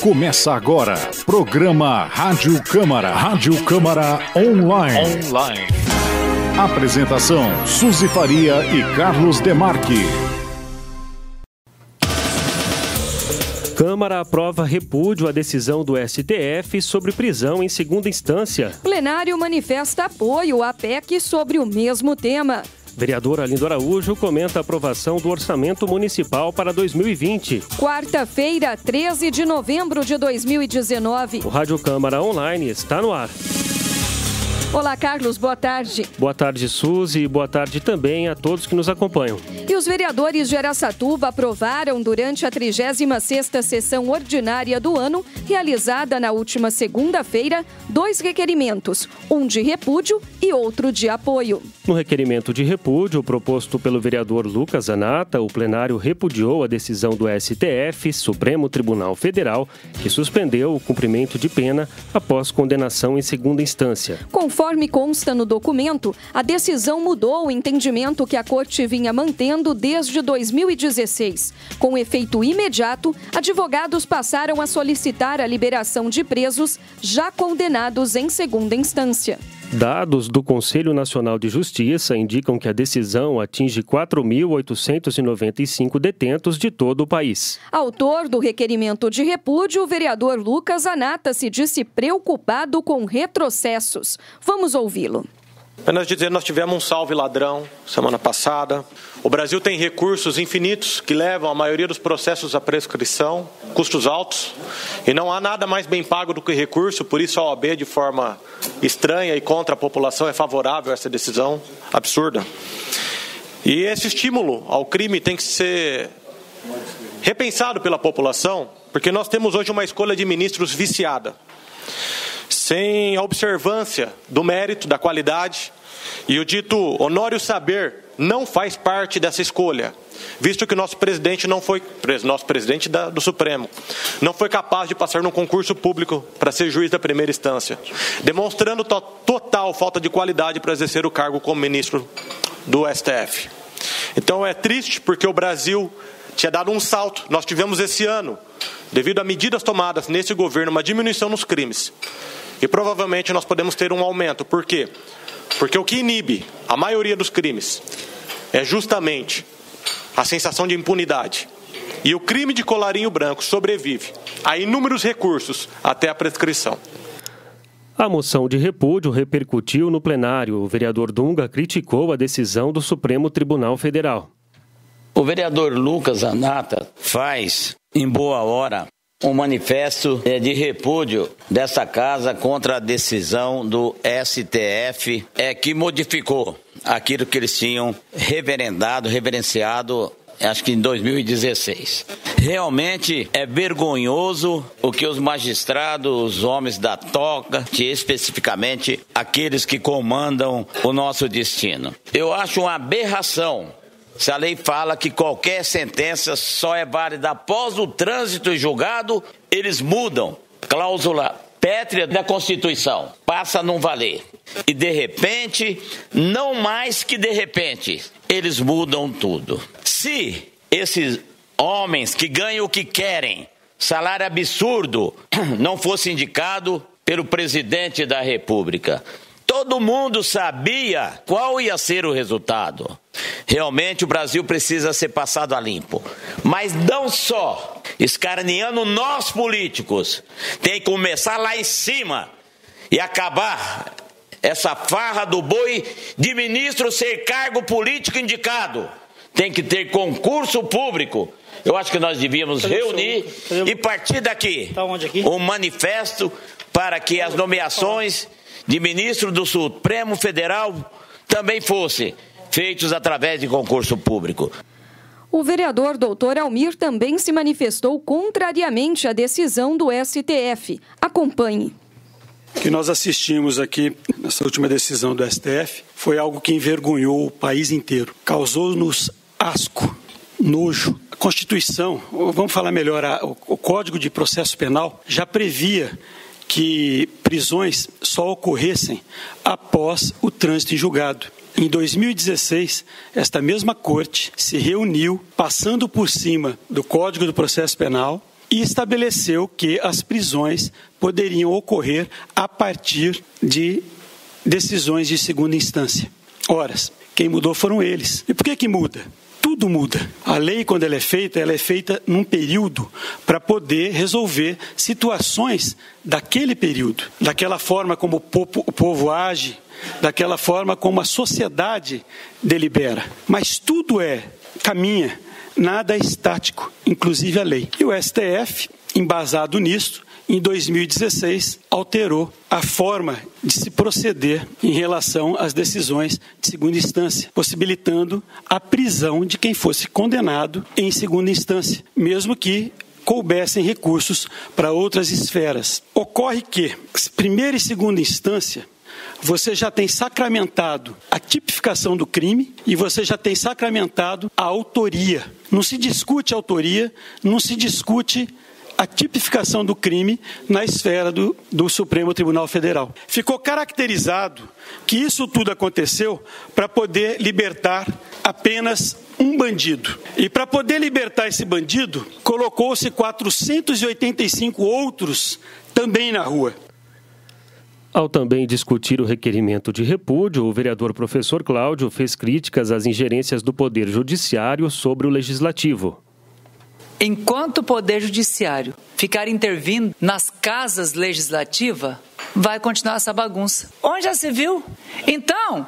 Começa agora, programa Rádio Câmara. Rádio Câmara Online. Apresentação, Suzy Faria e Carlos Demarque. Câmara aprova repúdio à decisão do STF sobre prisão em segunda instância. Plenário manifesta apoio à PEC sobre o mesmo tema. Vereador Arlindo Araújo comenta a aprovação do orçamento municipal para 2020. Quarta-feira, 13 de novembro de 2019. O Rádio Câmara Online está no ar. Olá, Carlos, boa tarde. Boa tarde, Suzy, e boa tarde também a todos que nos acompanham. E os vereadores de Araçatuba aprovaram durante a 36ª sessão ordinária do ano, realizada na última segunda-feira, 2 requerimentos, um de repúdio e outro de apoio. No requerimento de repúdio proposto pelo vereador Lucas Zanata, o plenário repudiou a decisão do STF, Supremo Tribunal Federal, que suspendeu o cumprimento de pena após condenação em segunda instância. Conforme consta no documento, a decisão mudou o entendimento que a Corte vinha mantendo desde 2016. Com efeito imediato, advogados passaram a solicitar a liberação de presos já condenados em segunda instância. Dados do Conselho Nacional de Justiça indicam que a decisão atinge 4.895 detentos de todo o país. Autor do requerimento de repúdio, o vereador Lucas Zanata se disse preocupado com retrocessos. Vamos ouvi-lo. Apenas dizer, nós tivemos um salve ladrão semana passada. O Brasil tem recursos infinitos que levam a maioria dos processos à prescrição, custos altos, e não há nada mais bem pago do que recurso, por isso a OAB, de forma estranha e contra a população, é favorável a essa decisão absurda. E esse estímulo ao crime tem que ser repensado pela população, porque nós temos hoje uma escolha de ministros viciada, sem a observância do mérito, da qualidade, e o dito honório saber não faz parte dessa escolha, visto que nosso presidente do Supremo não foi capaz de passar num concurso público para ser juiz da primeira instância, demonstrando total falta de qualidade para exercer o cargo como ministro do STF. Então é triste porque o Brasil tinha dado um salto. Nós tivemos esse ano, devido a medidas tomadas nesse governo, uma diminuição nos crimes. E provavelmente nós podemos ter um aumento. Por quê? Porque o que inibe a maioria dos crimes é justamente a sensação de impunidade. E o crime de colarinho branco sobrevive a inúmeros recursos até a prescrição. A moção de repúdio repercutiu no plenário. O vereador Dunga criticou a decisão do Supremo Tribunal Federal. O vereador Lucas Zanata faz, em boa hora, um manifesto de repúdio dessa casa contra a decisão do STF que modificou aquilo que eles tinham reverenciado, acho que em 2016. Realmente é vergonhoso o que os magistrados, os homens da toga, que especificamente aqueles que comandam o nosso destino. Eu acho uma aberração. Se a lei fala que qualquer sentença só é válida após o trânsito e julgado, eles mudam. Cláusula pétrea da Constituição passa a não valer. E de repente, não mais que de repente, eles mudam tudo. Se esses homens que ganham o que querem, salário absurdo, não fosse indicado pelo presidente da República, todo mundo sabia qual ia ser o resultado. Realmente o Brasil precisa ser passado a limpo. Mas não só escarneando nós políticos. Tem que começar lá em cima e acabar essa farra do boi de ministro ser cargo político indicado. Tem que ter concurso público. Eu acho que nós devíamos reunir e partir daqui um manifesto para que as nomeações de ministro do Supremo Federal também fossem feitos através de concurso público. O vereador doutor Almir também se manifestou contrariamente à decisão do STF. Acompanhe. O que nós assistimos aqui nessa última decisão do STF foi algo que envergonhou o país inteiro. Causou-nos asco, nojo. A Constituição, vamos falar melhor, o Código de Processo Penal já previa que prisões só ocorressem após o trânsito em julgado. Em 2016, esta mesma corte se reuniu, passando por cima do Código do Processo Penal e estabeleceu que as prisões poderiam ocorrer a partir de decisões de segunda instância. Ora, quem mudou foram eles. E por que muda? Tudo muda. A lei, quando ela é feita num período para poder resolver situações daquele período, daquela forma como o povo age, daquela forma como a sociedade delibera. Mas tudo caminha, nada é estático, inclusive a lei. E o STF, embasado nisso, em 2016, alterou a forma de se proceder em relação às decisões de segunda instância, possibilitando a prisão de quem fosse condenado em segunda instância, mesmo que coubessem recursos para outras esferas. Ocorre que, primeira e segunda instância, você já tem sacramentado a tipificação do crime e você já tem sacramentado a autoria. Não se discute a autoria, não se discute a tipificação do crime na esfera do Supremo Tribunal Federal. Ficou caracterizado que isso tudo aconteceu para poder libertar apenas um bandido. E para poder libertar esse bandido, colocou-se 485 outros também na rua. Ao também discutir o requerimento de repúdio, o vereador professor Cláudio fez críticas às ingerências do Poder Judiciário sobre o Legislativo. Enquanto o Poder Judiciário ficar intervindo nas casas legislativas, vai continuar essa bagunça. Onde já se viu? Então,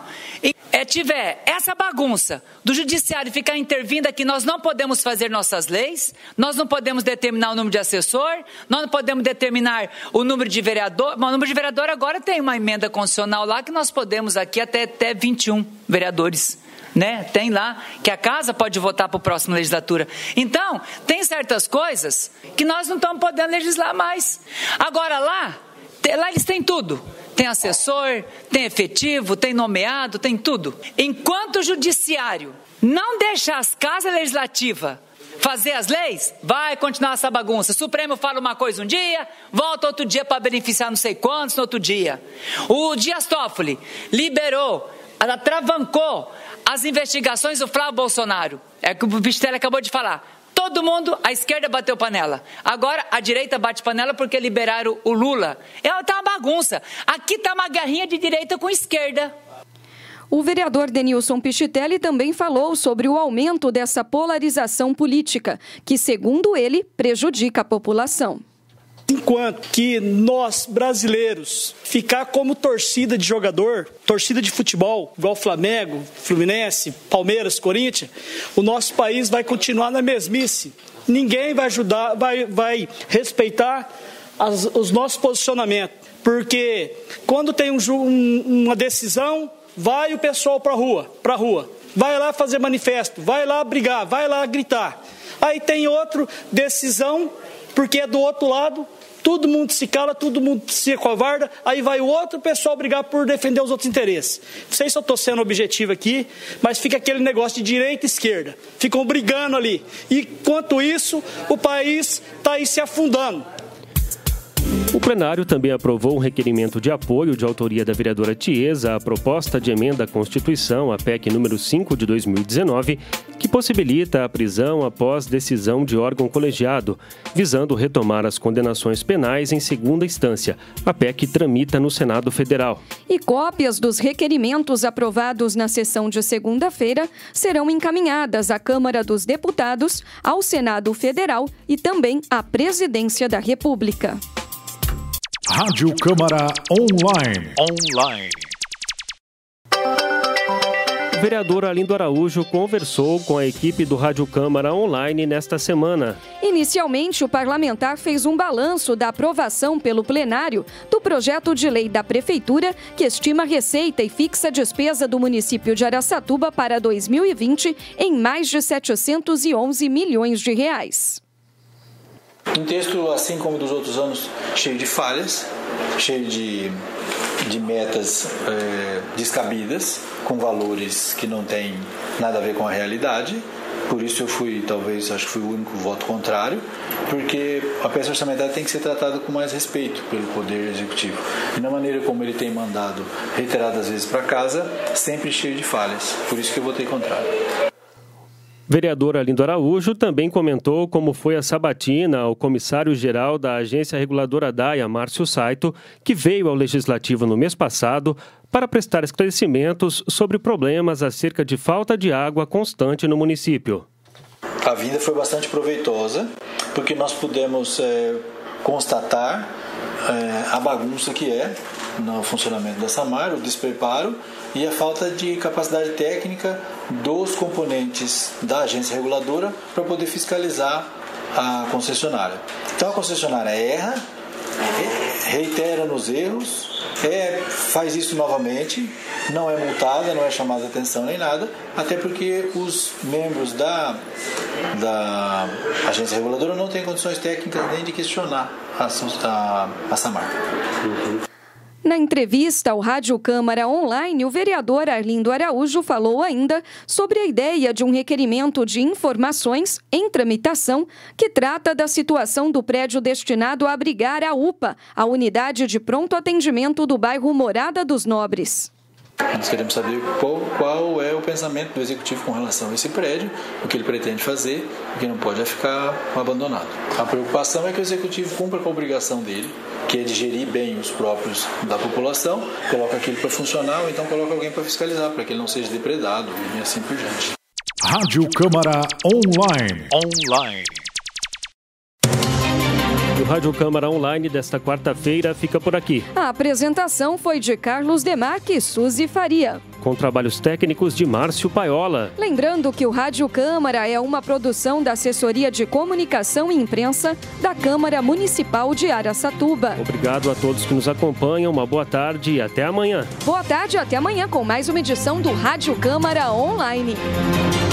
tiver essa bagunça do Judiciário ficar intervindo aqui, nós não podemos fazer nossas leis, nós não podemos determinar o número de assessor, nós não podemos determinar o número de vereador. Bom, o número de vereador agora tem uma emenda constitucional lá que nós podemos aqui até 21 vereadores. Tem lá que a casa pode votar para a próxima legislatura. Então, tem certas coisas que nós não estamos podendo legislar mais. Agora lá eles têm tudo. Tem assessor, tem efetivo, tem nomeado, tem tudo. Enquanto o judiciário não deixar as casas legislativas fazer as leis, vai continuar essa bagunça. O Supremo fala uma coisa um dia, volta outro dia para beneficiar não sei quantos no outro dia. O Dias Toffoli liberou, atravancou as investigações do Flávio Bolsonaro. É que o Pistelli acabou de falar. Todo mundo, a esquerda bateu panela. Agora a direita bate panela porque liberaram o Lula. Tá uma bagunça. Aqui tá uma guerrinha de direita com esquerda. O vereador Denilson Pichitelli também falou sobre o aumento dessa polarização política, que, segundo ele, prejudica a população. Enquanto que nós, brasileiros, ficar como torcida de jogador, torcida de futebol, igual Flamengo, Fluminense, Palmeiras, Corinthians, o nosso país vai continuar na mesmice. Ninguém vai ajudar, vai respeitar os nossos posicionamentos. Porque quando tem uma decisão, vai o pessoal para a rua. Vai lá fazer manifesto, vai lá brigar, vai lá gritar. Aí tem outra decisão, porque é do outro lado, todo mundo se cala, todo mundo se acovarda, aí vai o outro pessoal brigar por defender os outros interesses. Não sei se eu estou sendo objetivo aqui, mas fica aquele negócio de direita e esquerda. Ficam brigando ali. E, enquanto isso, o país está aí se afundando. O plenário também aprovou um requerimento de apoio de autoria da vereadora Tiesa à proposta de emenda à Constituição, a PEC número 5 de 2019, que possibilita a prisão após decisão de órgão colegiado, visando retomar as condenações penais em segunda instância. A PEC tramita no Senado Federal. E cópias dos requerimentos aprovados na sessão de segunda-feira serão encaminhadas à Câmara dos Deputados, ao Senado Federal e também à Presidência da República. Rádio Câmara Online. O vereador Arlindo Araújo conversou com a equipe do Rádio Câmara Online nesta semana. Inicialmente, o parlamentar fez um balanço da aprovação pelo plenário do projeto de lei da Prefeitura que estima a receita e fixa a despesa do município de Araçatuba para 2020 em mais de 711 milhões de reais. Um texto, assim como dos outros anos, cheio de falhas, cheio de metas descabidas, com valores que não têm nada a ver com a realidade. Por isso eu acho que fui o único voto contrário, porque a peça orçamentária tem que ser tratada com mais respeito pelo Poder Executivo. E na maneira como ele tem mandado reiteradas vezes para casa, sempre cheio de falhas. Por isso que eu votei contrário. Vereador Arlindo Araújo também comentou como foi a sabatina ao comissário-geral da Agência Reguladora DAIA, Márcio Saito, que veio ao Legislativo no mês passado para prestar esclarecimentos sobre problemas acerca de falta de água constante no município. A vinda foi bastante proveitosa, porque nós pudemos constatar a bagunça que é no funcionamento da Samar, o despreparo e a falta de capacidade técnica dos componentes da agência reguladora para poder fiscalizar a concessionária. Então a concessionária erra, reitera nos erros, faz isso novamente, não é multada, não é chamada a atenção nem nada, até porque os membros da agência reguladora não têm condições técnicas nem de questionar a Samar. Na entrevista ao Rádio Câmara Online, o vereador Arlindo Araújo falou ainda sobre a ideia de um requerimento de informações em tramitação que trata da situação do prédio destinado a abrigar a UPA, a Unidade de Pronto Atendimento do bairro Morada dos Nobres. Nós queremos saber qual é o pensamento do Executivo com relação a esse prédio, o que ele pretende fazer, porque não pode ficar abandonado. A preocupação é que o Executivo cumpra com a obrigação dele, que é de gerir bem os próprios da população, coloca aquilo para funcionar ou então coloca alguém para fiscalizar, para que ele não seja depredado e assim por diante. Rádio Câmara Online. O Rádio Câmara Online desta quarta-feira fica por aqui. A apresentação foi de Carlos Demarque e Suzy Faria, com trabalhos técnicos de Márcio Paiola. Lembrando que o Rádio Câmara é uma produção da Assessoria de Comunicação e Imprensa da Câmara Municipal de Araçatuba. Obrigado a todos que nos acompanham, uma boa tarde e até amanhã. Boa tarde e até amanhã com mais uma edição do Rádio Câmara Online.